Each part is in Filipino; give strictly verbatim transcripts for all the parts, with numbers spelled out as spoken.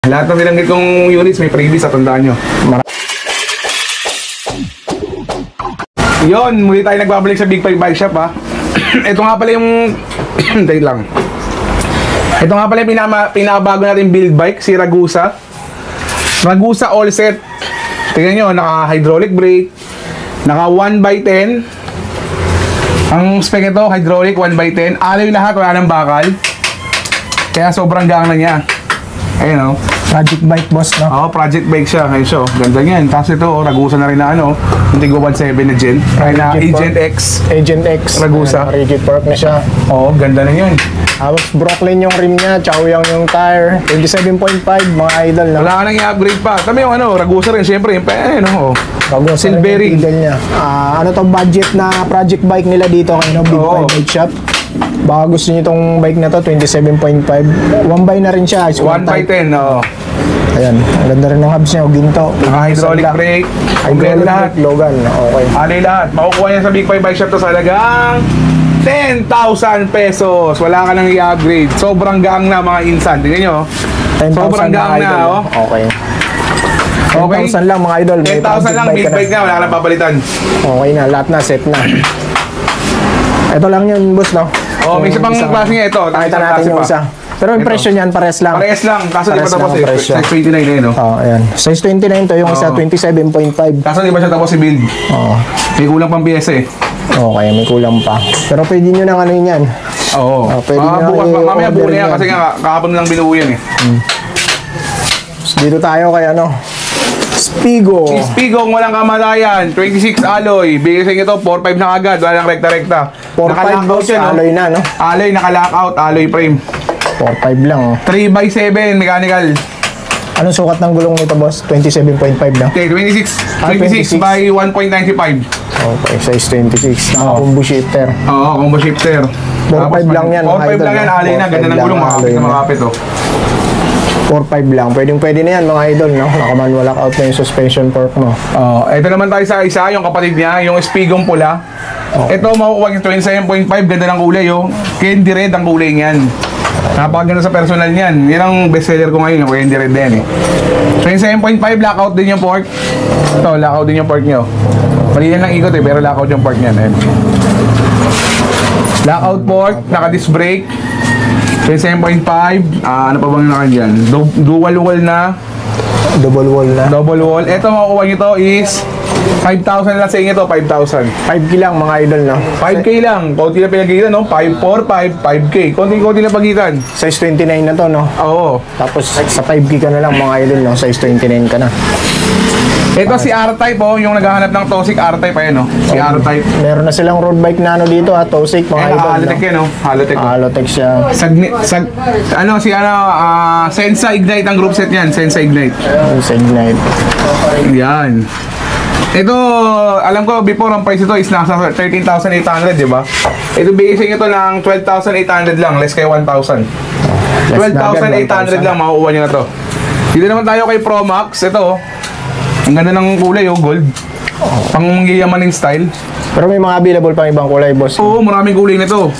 Lahat ng binanggit kong units may freebies at tandaan nyo. Yun, muli tayo nagbabalik sa Big five Bike Shop ha. Ito nga pala yung dahil lang. Ito nga pala yung pinama, pinakabago natin build bike, si Ragusa. Ragusa all set. Tingnan nyo, naka hydraulic brake, naka one by ten. Ang spec ito, hydraulic one by ten. Alloy lahat, wala nang bakal. Kaya sobrang gaan na niya. Ayun o. Project bike, boss, no? Oo, project bike siya. Ayun siya. Ganda niyan. Tapos ito, oh, Ragusa na rin na ano. Hindi ko one seven na gen. Ay na Agent X. Agent X. Ragusa. Uh, rigid fork na siya. Oo, ganda na yun. Tapos Brooklyn yung rim niya, Chaoyang yung tire. twenty-seven point five, mga idol, no? Wala ka nang i-upgrade pa. Tama yung ano, Ragusa rin. Siyempre, yung ayun o. Bago sa Silvering. niya. Uh, ano to budget na project bike nila dito kay no? Big Oo. five Bike Shop. Baka gusto niyo itong bike na to, twenty-seven point five. one by na rin siya. one by ten, oo. Ayan, ang ganda rin ng hubs niya, ginto. Naka-hydraulic brake. Kompleto lahat. Logan, okay. Alay lahat. Makukuha niya sa Big five Bike Shop to sa halagang ten thousand pesos. Wala ka nang i-upgrade. Sobrang gang na mga insan. Tingnan nyo. ten thousand Sobrang gang na, idol. oh. Okay. Okay. ten thousand lang mga idol. ten thousand lang, big bike na. Wala ka nang papalitan. Okay na, lahat na, set na. Ito lang yun, boss, no? Oh, may isa pang klase nga ito. Pakita Isang natin klase yung pa. isa. Pero yung Ito. presyo niyan, pares lang. Parehas lang. Kaso di pa Parehas tapos lang ang eh. presyo. size twenty-nine na yun, no? Oh, ayan. Size twenty-nine to, yung isa Oo. twenty-seven point five. Kaso di pa siya tapos si build. Oo. May kulang pang pyesa eh. Okay, may kulang pa. Pero pwede nyo nang ano yun yan. Oo. Ah, pwede Ah, na bukas, i-order mamaya buo na yan yan. kasi nga kahapon lang binuo yan eh. Dito tayo kay ano, Spigo. Si Spigo, walang kamalayan, twenty-six alloy. Bigay sa inyo ito, four five na agad, walang rekta-rekta. four five Naka-lockout boss, yan, no? alloy na, no? Alloy, naka-lockout, alloy frame. four five lang, oh. three by seven, mechanical. Anong sukat ng gulong nito, boss? twenty-seven point five lang. Okay, twenty-six, Ah, twenty-six twenty-six. by one point nine five. Okay, size twenty-six. Naka-combo shifter. Oo, combo shifter. four five lang yan, four five mga idol, lang yan, no? alloy na, ganda ng four five gulong, lang, makapit alloy na na. makapit oh. four five lang. Pwedeng pwede na yan, mga idol, no? Naka-manual lockout na yung suspension fork mo. Oh, ito naman tayo sa isa, yung kapatid niya, yung Spigong pula. Ito makukuha yung twenty-seven point five, ganda ng kulay oh. Candy red ang kulay niyan. Napakaganda sa personal niyan. Yan ang bestseller ko ngayon, yung Candy red din eh. twenty-seven point five, lockout din yung fork. Ito, lockout din yung fork niyo. Mali yan lang ikot eh, pero lockout yung fork niyan. Ayan. Lockout fork, naka-disc brake. twenty-seven point five, ah, ano pa bang naka dyan? Du- dual wall na. Double wall na. Double wall. Ito makukuha nyo to is five thousand lang sa inyo to, five thousand. five K lang, mga idol, no? five K lang. Konti na pinagitan, no? five four five, five K. Konti-konti na pagitan. Size twenty-nine na to, no? Oo. Tapos sa five K ka na lang, mga idol, no? Size twenty-nine ka na. Ito si R-Type, oh. Yung naghahanap ng Tosik R-Type, ayan, no? Si R-Type. Meron na silang road bike na ano dito, ha? Tosik, mga Ayan, idol, Halotech no? yan, no? Halotech. oh. Halotech siya. Sagni, sag, ano, si ano, ah, Sensa Ignite ang group set yan. Sensa Ignite. Sa Ignite. Yan. Ito, alam ko, before ang price ito is nasa thirteen thousand eight hundred, di ba? Ito, bigay sa inyo ito ng twelve thousand eight hundred lang, less kay one thousand. twelve thousand eight hundred lang, makukuha nyo na to. Dito naman tayo kay Pro Max. Ito, ang ganda ng kulay, oh, gold. Pang yamaning style. Pero may mga available pang ibang kulay, boss. Oo, maraming kulay nito.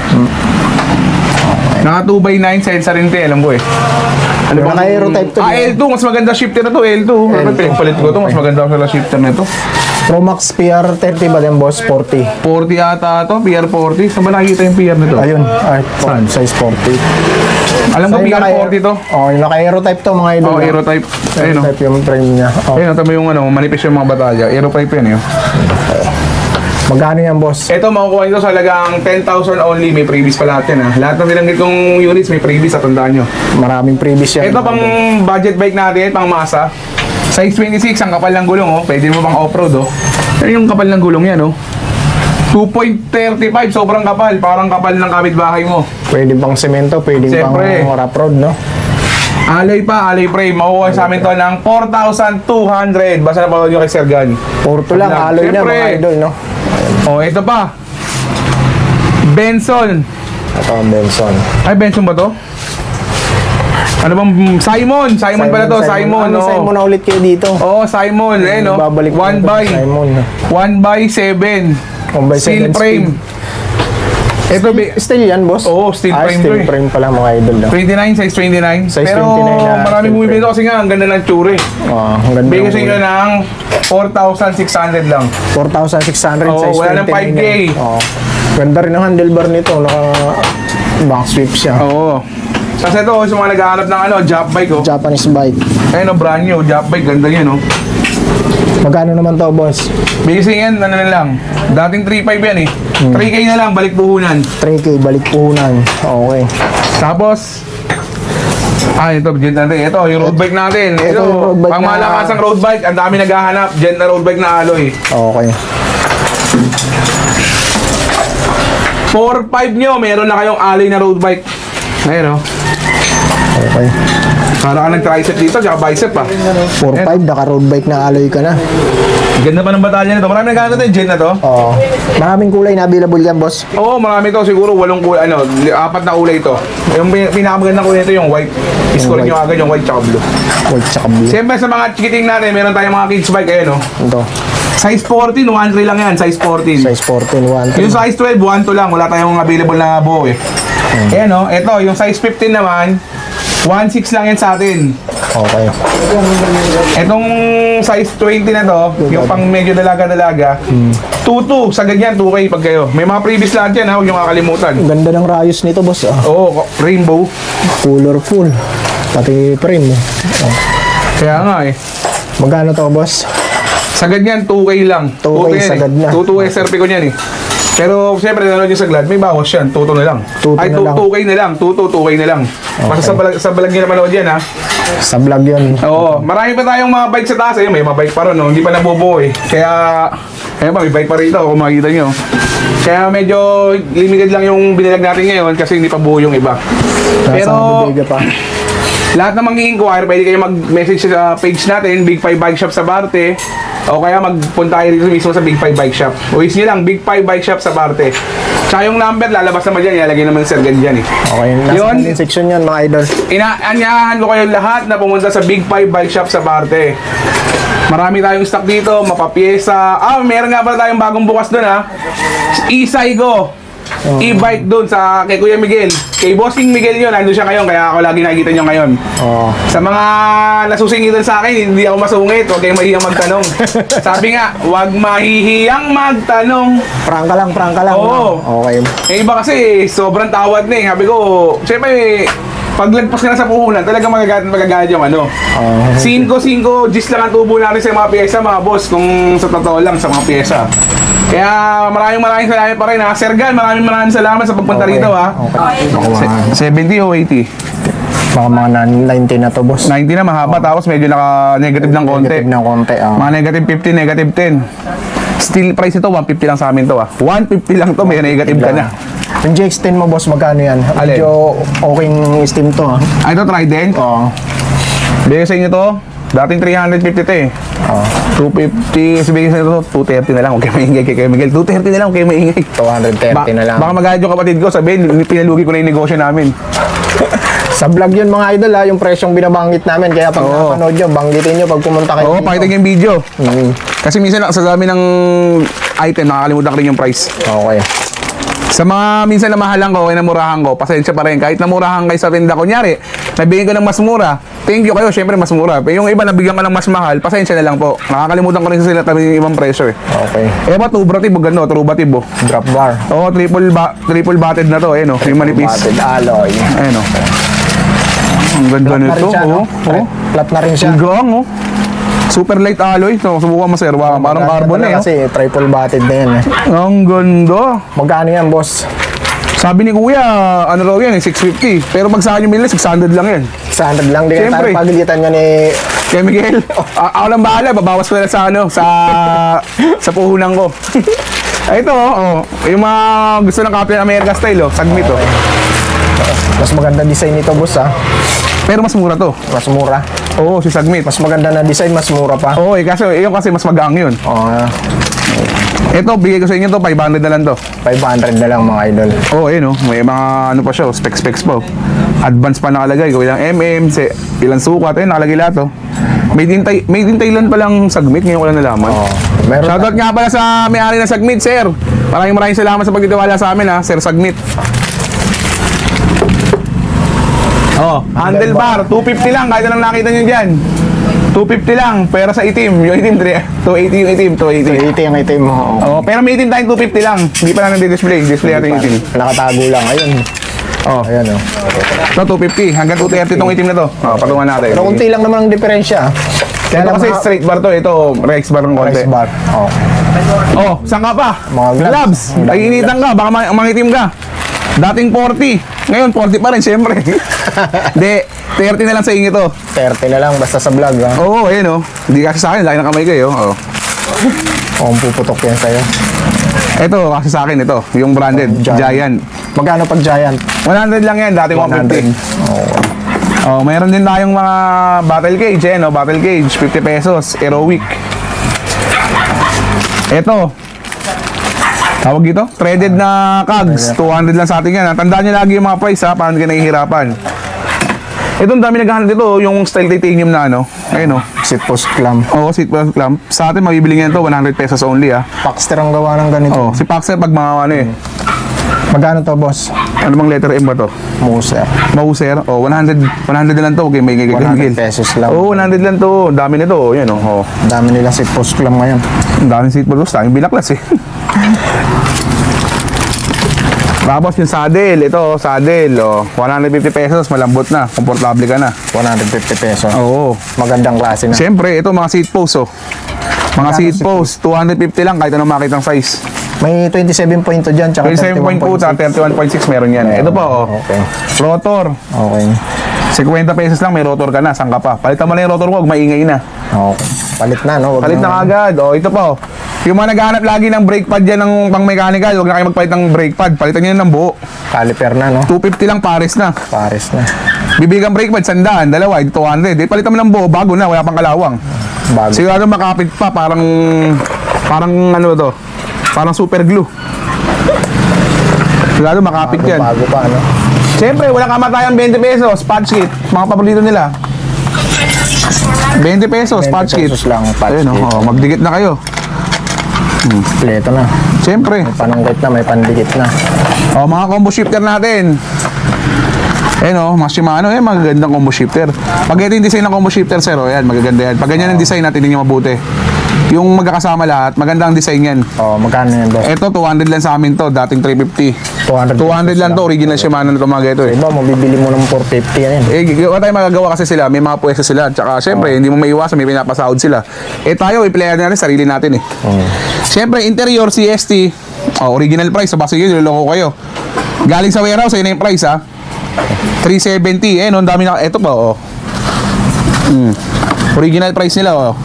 Naka two by nine, sensa rin ito, alam ko eh. Ano Pero bang- naka-aero type to, Ah, di ba? L two, mas maganda shifter na to, L two. Ano, pinagpalit ko to, mas maganda sa shifter na to. Pro Max P R thirty ba din, boss? forty. forty ata to, P R forty. Saan ba nakikita yung P R nito? Ayun, ay, Saan? size forty. Alam ko Sa P R naka- forty to. Oh, yung naka-aero type to, mga idol. Oh, no? aero type. Ayun Aero oh. type yung frame niya. Oh. Ayun, ito mo yung ano, manipis yung mga batalya. Aero type yan eh. Magkano yan, boss? Ito, makukuha nito sa halagang ten thousand only. May freebies pa lahat yan ha. Lahat ng binanggit kong units may freebies at tandaan nyo. Maraming previous yan. Ito mga pang idol. budget bike natin, pang masa. Size twenty-six, ang kapal ng gulong oh. Pwede mo pang off-road oh. Yan yung kapal ng gulong yan oh. two point three five, sobrang kapal. Parang kapal ng kapitbahay mo. Pwede pang semento, pwede Siyempre. pang rough road, no? Alloy pa, alloy frame. Makukuha sa amin to ng four thousand two hundred. Basta na pa nyo kay Sir Gan. Porto lang, Lang. alloy na, Siyempre. mga idol, no? Oh, ito pa. Benson. Ito ang Benson. Ay, Benson ba to? Ano bang Simon? Simon, pala to, Simon. Ano, oh. Simon na ulit kayo dito. Oh, Simon, eh no. Babalik one na to, by Simon. one by seven. one by Steel seven frame. speed. Ito, Steel, bi- steel yan, boss? Oo, steel ah, frame steel to eh. frame pala mga idol. No? twenty-nine, size twenty-nine. Size Pero twenty-nine na maraming steel bumibili frame. kasi nga, ang ganda ng tsura eh. Oh, ang ganda. Bigay kasi nyo ng four thousand six hundred lang. four thousand six hundred Oo, size wala ng five K. yan. Oh. Ganda rin ang handlebar nito. Naka back sweep siya. Oo. Kasi ito, sa mga naghahanap ng ano, job bike oh. Japanese bike. Ayun oh, brand new, job bike, ganda yan oh. Magkano naman to, boss? Basic yan, ano na lang. Dating three five yan eh. three K na lang, balik puhunan. three K, balik puhunan. Okay. Tapos, ah, ito, dyan natin. Ito, yung road bike natin. Ito Ito, yung road bike pang na- malakasang road bike. Ang dami naghahanap. Dyan na road bike na alloy. Okay. four five nyo, meron na kayong alloy na road bike. Ayun oh. Okay. Para ka nag-tricep dito, tsaka bicep pa. four five, naka road bike na alloy ka na. Ganda pa ng batalya nito. Marami naghahanap ito, Jen na to. Oo. Maraming kulay na available yan, boss. Oo, marami to. Siguro walong kulay, ano, li- apat na kulay ito. Yung pin- pinakamagandang kulay nito yung white. Score white. nyo agad yung white tsaka blue. White tsaka blue. Siyempre sa mga chikiting natin, meron tayong mga kids bike, ayun oh. Ito. Size fourteen, one three lang yan, size fourteen. Size fourteen, one Yung size twelve, one two lang. Wala tayong available na buo eh. Ayan o, ito, yung size fifteen naman, one six lang yan sa atin. Okay. Etong size twenty na to, yung pang medyo dalaga-dalaga, two two, sagad yan, two K pag kayo. May mga previous lahat yan ha, huwag yung kakalimutan. Ang ganda ng rayos nito, boss. Ah. Oo, rainbow. Colorful. Pati frame. Oh. Kaya nga eh. Magkano to, boss? Sagad yan, two K lang. two K yan sagad eh. na. two two S R P ko yan eh. Pero siyempre, nanonood yung sa Glad, may bawas yan, two two na lang. two two Ay, na lang. two K na lang, two two, two K na lang. Basta sa balag, sa balag nyo na manood yan ha. Sa vlog yun. Oo, marami pa tayong mga bike sa taas. Ayun, may mga bike pa rin, no? Hindi pa nabubuo eh. Kaya, ayun pa, may bike pa rito kung makikita nyo. Kaya medyo limited lang yung binilag natin ngayon kasi hindi pa buo yung iba. Nasa Pero, bodega pa. lahat ng mag-i-inquire, pwede kayo mag-message sa page natin, Big five Bike Shop sa Barte. O kaya magpunta kayo dito mismo sa Big five Bike Shop. Uwis nyo lang, Big five Bike Shop sa Barte. Tsaka yung number, lalabas naman dyan, ilalagay naman sa Sergan dyan eh. Okay, nasa Yun. comment section yan, mga idol. Inaanyahan ko kayo lahat na pumunta sa Big five Bike Shop sa Barte. Marami tayong stock dito, mapapiyesa. Ah, meron nga pala tayong bagong bukas doon ha. E-Saigo. E-bike doon sa kay Kuya Miguel. Kay Bossing Miguel yun, nandun siya ngayon, kaya ako lagi nakikita nyo ngayon. Oo. Sa mga nasusingitan sa akin, hindi ako masungit, huwag kayong mahihiyang magtanong. Sabi nga, huwag mahihiyang magtanong. Prangka lang, prangka lang. Oo. no? Okay. Eh iba kasi, sobrang tawad na eh. Sabi ko, siyempre, paglagpas ka na sa puhunan, talagang magagalit magagalit yung ano. Oo. cinco cinco G's lang ang tubo natin sa mga pyesa, mga boss, kung sa totoo lang sa mga pyesa. Kaya maraming maraming salamat pa rin ha. Sir Gan, maraming maraming salamat sa pagpunta Okay. rito ha. Okay. Ako, mga, seventy o eighty? mga mga ninety na to, boss. ninety na mahaba, tapos medyo naka-negative ng konti. Negative ng konti. ah. Mga negative fifteen, negative ten. Still price ito, one fifty lang sa amin to ah. one fifty lang to, may negative ka na. Yung G X ten mo, boss, magkano yan? Alin? Medyo okay yung steam to, ha? Ah, ito Trident. Oo. Bigay sa inyo to, dating three fifty to eh. Oo. two fifty, sabihin sa ito, two thirty na lang, huwag kayo maingay kay Kuya Miguel. two thirty na lang, huwag kayo maingay. two thirty Ba- na lang. Baka magalit yung kapatid ko, sabihin, pinalugi ko na yung negosyo namin. Sa vlog yun, mga idol, ha? Yung presyong binabanggit namin. Kaya pag Oo. napanood nyo, banggitin nyo pag pumunta kayo Oo, dito. pakita niyo yung video. Mm. Kasi minsan sa dami ng item, nakakalimutan ko rin yung price. Okay. Sa mga minsan na mahalan ko, kaya namurahan ko, pasensya pa rin. Kahit namurahan kayo sa tinda, kunyari, nabigyan ko ng mas mura, thank you kayo, syempre mas mura. Pero yung iba, nabigyan ka ng mas mahal, pasensya na lang po. Nakakalimutan ko rin sa sila tabi yung ibang presyo eh. Okay. Eh ba, tubrative, gano, trubative oh. Drop bar. Oo, triple, ba triple batted na to, eh no, yung manipis. Batted alloy. Eh no. Ang ganda Flat na nito, rin siya, no? oh. Oh. Flat na rin siya. Ang gang, oh. Super light alloy. So, subukan mo, sir. Wow, parang carbon eh. Kasi triple batted na yan, eh. Oh. Ang ganda. Magkano yan, boss? Sabi ni Kuya, ano raw yan, eh, six fifty. Pero pag sa akin yung binili, six hundred lang yan. six hundred lang din. Siyempre. Tayo pagilitan nyo ni... Kaya Miguel, a- ako lang bahala. Babawas ko na sa ano, sa sa puhunan ko. Ay, ito, oh, oh. Yung mga gusto ng Captain America style, oh. Sagmit, oh. Mas maganda design nito, boss, ha? Pero mas mura to. Mas mura. Oo, si Sagmit. Mas maganda na design, mas mura pa. Oo, eh, kasi, yun kasi mas magaang yun. Oo. Ito, bigay ko sa inyo to, five hundred na lang to. five hundred na lang, mga idol. Oo, oh, ayun, oh. May mga ano pa siya, oh, specs-specs pa, oh. Advance pa nakalagay, kung ilang mm, se, ilang sukat, ayun, nakalagay lahat, oh. Made in, Thai- made in Thailand pa lang Sagmit, ngayon ko lang nalaman. Oo. Meron Shoutout nga pala sa may-ari ng Sagmit, sir. Maraming maraming salamat sa pagtitiwala sa amin, ha, Sir Sagmit. Oh, handlebar, two fifty lang, kahit anong nakita nyo dyan. two fifty lang, pero sa itim, yung itim, two eighty yung itim, two eighty. two eighty ang itim mo. Oh, pero may itim tayong two fifty lang. Hindi pa lang nag-display, display natin yung itim. Nakatago lang, ayun. Oh, Ayan o. ito two fifty, hanggang two thirty itong itim na to. Oh, patungan natin. Pero kunti lang naman ang diferensya. Ito kasi straight bar to, ito Rex bar ng konti. Rice bar. Oh. Oh, saan ka pa? Mga gloves. Gloves. Naginitan ka, baka ma- mangitim ka. Dating forty. Ngayon, forty pa rin, siyempre. Hindi, thirty na lang sa inyo to. thirty na lang, basta sa vlog ha. Oo, oh, ayun oh. Hindi kasi sa akin, laki ng kamay kayo. Oh. O, kung puputok yan sa'yo. Ito, kasi sa akin ito, yung branded, Giant. Giant. Magkano pag Giant? one hundred lang yan, dating one fifty. Oh. Oh, mayroon din tayong mga battle cage, eh, no? Battle cage, fifty pesos, Aerowick. Ito. Tawag dito? Threaded na cogs, two hundred lang sa atin yan. Tandaan nyo lagi yung mga price, ha, paano kayo nahihirapan. Ito, ang dami naghahanap dito, yung style titanium na ano. Ayun, oh. Seat post clamp. Oo, seat post clamp. Sa atin, mabibili nyo ito, one hundred pesos only, ha. Paxter ang gawa ng ganito. Oh, si Paxer pag mga ano eh. Magkano to, boss? Ano bang letter M ba to? Moser. Mauser. Oh, one hundred, one hundred na lang to. Okay, may gigil. one hundred pesos lang. Oo, oh, one hundred lang to. Dami nito. Oh, yan oh. Oh. Dami nila seat post clamp ngayon. Ang daming seat post. Daming binaklas eh. Tapos yung saddle. Ito, saddle. Oh, one hundred fifty pesos. Malambot na. Komportable ka na. one hundred fifty pesos. Oo. Magandang klase na. Siyempre, ito mga seat post oh. Mga seat post. two hundred fifty lang kahit anong makitang size. May twenty-seven point two dyan, tsaka twenty-seven point two at thirty-one point six meron yan. Ito pa oh. Okay. Rotor. Okay. fifty pesos lang, may rotor ka na. Saan ka pa? Palitan mo na yung rotor mo, huwag maingay na. Okay. Palit na, no? Wag Palit na agad. O, ito pa, oh. Yung mga naghahanap lagi ng brake pad dyan ng pang mechanical, huwag na kayo magpalit ng brake pad. Palitan nyo ng buo. Caliper na, no? two fifty lang, pares na. Pares na. Bibigyan brake pad, sandaan, dalawa, two hundred. Di, palitan mo ng buo, bago na, wala pang kalawang. Bago. Sigurado makapit pa, parang, parang ano to, parang super glue. Sigurado makapit Bago, yan. bago pa, no? Siyempre, wala kamatayang twenty pesos, patch kit. Mga paborito nila. twenty pesos, patch kit. pesos lang, patch Ayun, kit. oh, magdikit na kayo. Kompleto na. Siyempre. Panungkit na, may pandikit na. Oh, mga combo shifter natin. Ayun oh, mga Shimano, eh, magagandang combo shifter. Pag ito yung design ng combo shifter, sir, oh, yan, magaganda yan. Pag ganyan ang design natin, hindi nyo mabuti. Yung magkakasama lahat, maganda ang design yan. Oh, magkano yan, boss? Ito, two hundred lang sa amin to, dating three fifty. two hundred two hundred lang to, original Shimano na to mga ito eh. Iba, mabibili mo ng four fifty yan. Eh, gawa tayo magagawa kasi sila, may mga pwesto sila. Tsaka, syempre, hindi mo maiwasan, may pinapasahod sila. Eh, tayo, i-player natin, sarili natin eh. Hmm. Syempre, interior, C S T, oh, original price, so basta yun, niloloko kayo. Galing sa warehouse, ayun na yung price ha. three seventy, eh, no, ang dami na, eto pa, oh. Hmm. Original price nila, oh.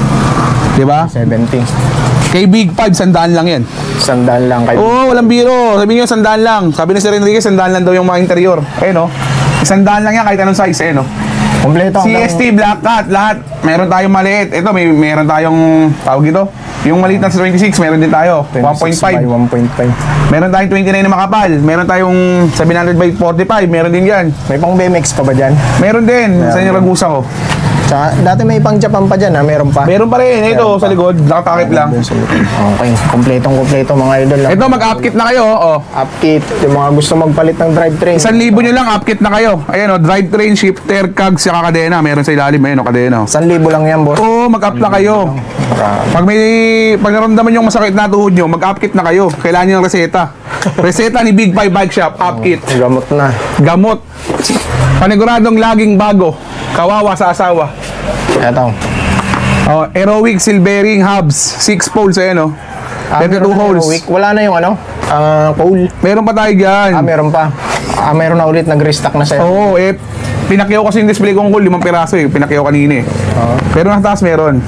Diba? seventy. Kay Big five, sandaan lang yan. Sandaan lang kayo. Oo, oh, walang biro. Sabi niyo, sandaan lang. Sabi ni Sir Enrique, sandaan lang daw yung mga interior. Eh, no? Sandaan lang yan kahit anong size, eh, no? Kompleto. C S T, Black Cat, lahat. Meron tayong maliit. Ito, may meron tayong, tawag ito, yung maliit na sa twenty-six, meron din tayo. one point five. one point five. Meron tayong twenty-nine na makapal. Meron tayong seven hundred by forty-five. Meron din yan. May pang B M X ka ba dyan? Meron din. Sa inyo Ragusa ko. Tsaka, dati may pang Japan pa dyan, ha? Meron pa. Meron pa rin. Ito, Meron sa pa. likod. Nakatakip lang. Okay. Kompletong kompleto mga idol. Ito, mag-upkit na kayo. Oh. Upkit. Yung mga gusto magpalit ng drivetrain. Isang libo nyo lang, upkit na kayo. Ayan o, drivetrain, shifter, cogs, saka kadena. Meron sa ilalim, ayan o, kadena. Isang libo lang yan, boss. Oo, mag-up na kayo. Pag may, pag naramdaman yung masakit na tuhod nyo, mag-upkit na kayo. Kailangan nyo ng reseta. Reseta ni Big Five Bike Shop, upkit. Gamot na. Gamot. Paniguradong laging bago. Kawawa sa asawa. Eto. Oh, Aerowick Silvering Hubs, six poles ayan oh. Ah, meron thirty-two na holes. yung week. Wala na yung ano? Ah, pole. Meron pa tayo dyan. Ah, meron pa. Ah, meron na ulit. Nag-restock na siya. Oo, eh, pinakyaw kasi yung display kong cool, limang piraso eh. Pinakyaw kanina eh. Oo. Pero nasa taas meron.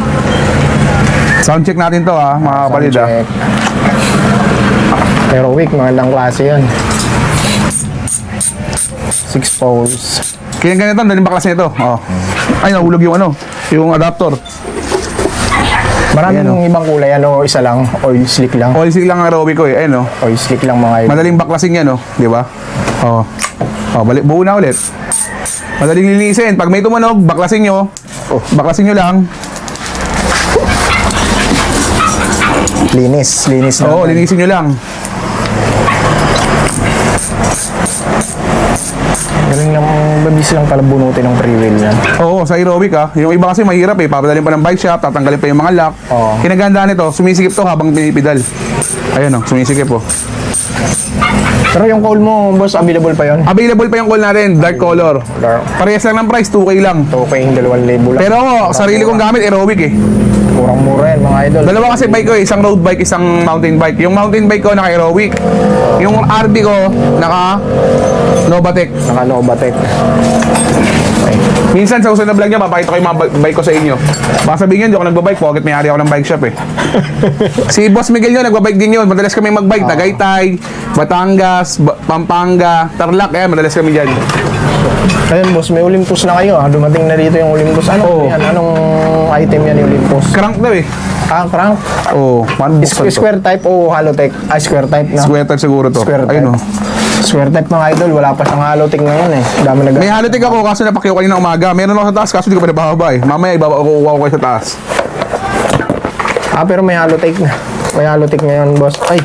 Sound check natin to ha, mga kapatid ha. Check. Pero week, magandang klase yan. Six poles. Kaya ganito, daling baklas nito. Oh. Ay, nahulog yung ano, yung adapter. Maraming Ayan, oh. ibang kulay. Ano, isa lang. Oil slick lang. Oil seal lang ang Aerowick ko eh. Ayun oh. Oil slick lang mga idol. Madaling baklasin yan oh, di ba? Oh. Oh, balik buo na ulit. Madaling linisin. Pag may tumunog, baklasin nyo. Oh. Baklasin nyo lang. Linis, linis na. Oo, linisin nyo lang. Galing lang, babis lang pala bunutin ng pre-wheel yan. Oo, sa aerobic ah. Yung iba kasi mahirap eh. Papadalhin pa ng bike shop, tatanggalin pa yung mga lock. Oo. Kinagandaan nito, sumisikip to habang pinipidal. Ayan oh, sumisikip oh. Pero yung call mo, boss, available pa yon? Available pa yung call natin, dark color. Dark. Parehas lang ng price, two K lang. Okay, yung dalawang libo lang. Pero ako, sarili kong gamit, aerobic eh. Murang-mura yan, mga idol. Dalawa kasi bike ko eh, isang road bike, isang mountain bike. Yung mountain bike ko, naka-aerobic. Yung R B ko, naka Novatec. Naka Novatec. Okay. Minsan sa usunod na vlog niya, papakita ko yung mga bi- bike ko sa inyo. Baka sabihin niyo, di ako nagbabike, pocket may hari ako ng bike shop eh. Si Boss Miguel yun, nagbabike din yun. Madalas kami magbike, Tagaytay, Batangas, ba- Pampanga, Tarlac, eh, madalas kami dyan. Ayun, boss, may Olympus na kayo. Ah. Dumating na dito yung Olympus. Ano Oo. yan? Anong item yan yung Olympus? Crank daw eh. Ah, crank? Oo, oh, paano Is- buksan to? square type o Halotech? Ah, square type na. Square type siguro to. Square type. Ayun oh. Square type, mga idol. Wala pa siyang Halotech ngayon eh. Dami na May halotik ako kaso napakyaw kanina umaga. Meron ako sa taas kaso di ko pa nabababa eh. Mamaya ibaba ko kukuha ko kayo sa taas. Ah, pero may Halotech na. May Halotech ngayon, boss. Ay,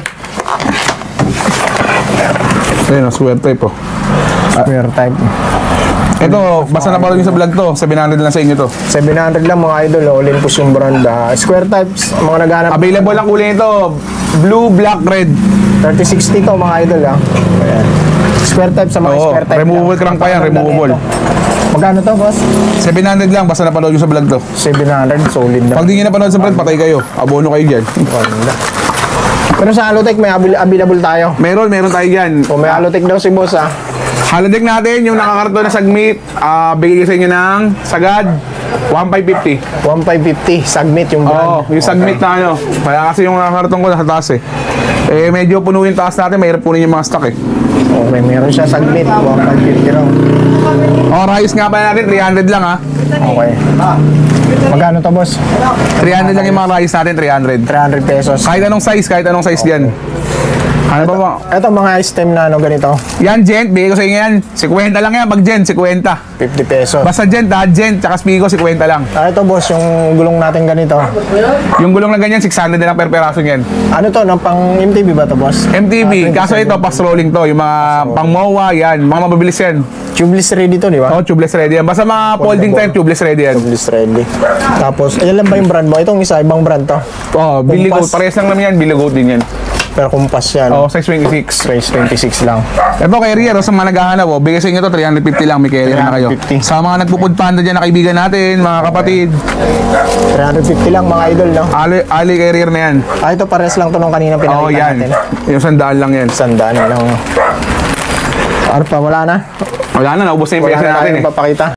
Ayun oh, square type oh. square type. Ito, basta napanood nyo sa vlog to, seven hundred lang sa inyo to. seven hundred lang, mga idol. oh. Olympus yung brand. ah. Square types, mga naghanap. Available ang kulay nito, blue, black, red. thirty sixty to, mga idol. Ah. Ayan. Square type sa mga Oo, square type. removable lang. crank pa yan, Magkano lang removable. ito? Magkano to, boss? seven hundred lang, basta napanood nyo sa vlog to. seven hundred, solid na. Pag di nyo napanood sa vlog, patay kayo. Abono kayo dyan. Ganda. Pero sa Halotech, may abil- available tayo. Meron, meron tayo dyan. Kung may Halotech daw si boss, ah. Halodeck natin, yung nakakarto na sagmit, ah bigay ko sa inyo ng sagad, one five fifty. one five fifty, Sagmit yung Oo, brand. yung sagmit na ano. Kaya kasi yung nakakarton ko nasa taas eh. Eh, medyo puno yung taas natin, mahirap punin yung mga stock eh. Okay, meron siya Sagmit, one five fifty raw. Oh, rice nga pala natin, three hundred lang ha. Okay. Magkano to, boss? three hundred lang yung mga rice natin, three hundred. three hundred pesos. Kahit anong size, kahit anong size diyan. Ano ba ba? Ito mga stem na ano ganito, Yan, Gent, bigay ko sa inyo yan. fifty lang yan, pag Gent, fifty. fifty pesos. Basta Gent ha, Gent, tsaka Spigo, fifty lang. Ah, ito boss, yung gulong natin ganito. Yung gulong na ganyan, six hundred na lang per peraso yan. Ano to, ng pang M T B ba to, boss? M T B, Ah, kaso ito, fast rolling to. Yung mga pang M O A, yan. Mga mababilis yan. Tubeless ready to, di ba? Oh, tubeless ready yan. Basta mga folding type, tubeless ready yan. Tubeless ready. Tapos, ayan lang ba yung brand mo? Itong isa, ibang brand to. Oh, Billy Goat. Kumpas. Parehas lang naman yan, Billy Goat din yan. Pero kumpas yan. Oh, size twenty-six. Price twenty-six lang. Ito kay Rier, sa mga naghahanap, oh, bigay sa inyo to, three fifty lang, may carrier na kayo. three fifty. Sa mga nagpupud panda dyan na kaibigan natin, mga kapatid, three fifty lang, mga idol, no? ali, ali kay Rier na yan. Ah, ito pares lang to nung kanina pinakita Oo, oh, yan. natin. Yung sandaan lang yan. Sandaan lang. Arpa, wala na. Wala na, naubos na yung Wala pesa na natin eh. tayong papakita.